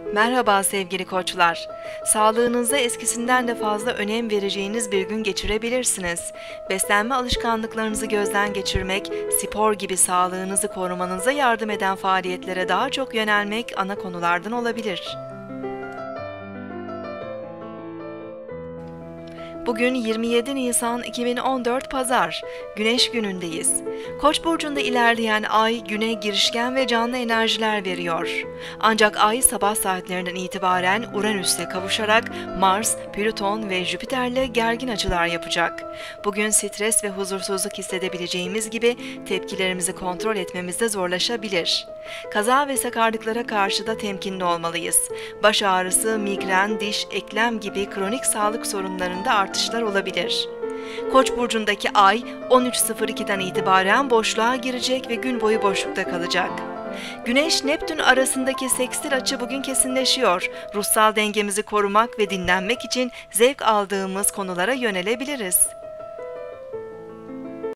Merhaba sevgili koçlar. Sağlığınıza eskisinden de fazla önem vereceğiniz bir gün geçirebilirsiniz. Beslenme alışkanlıklarınızı gözden geçirmek, spor gibi sağlığınızı korumanıza yardım eden faaliyetlere daha çok yönelmek ana konulardan olabilir. Bugün 27 Nisan 2014 Pazar, Güneş günündeyiz. Koç burcunda ilerleyen ay güne girişken ve canlı enerjiler veriyor. Ancak ay sabah saatlerinden itibaren Uranüs'le kavuşarak Mars, Plüton ve Jüpiter'le gergin açılar yapacak. Bugün stres ve huzursuzluk hissedebileceğimiz gibi tepkilerimizi kontrol etmemiz de zorlaşabilir. Kaza ve sakarlıklara karşı da temkinli olmalıyız. Baş ağrısı, migren, diş, eklem gibi kronik sağlık sorunlarında artışlar olabilir. Koç burcundaki ay 13.02'den itibaren boşluğa girecek ve gün boyu boşlukta kalacak. Güneş-Neptün arasındaki sekstil açı bugün kesinleşiyor. Ruhsal dengemizi korumak ve dinlenmek için zevk aldığımız konulara yönelebiliriz.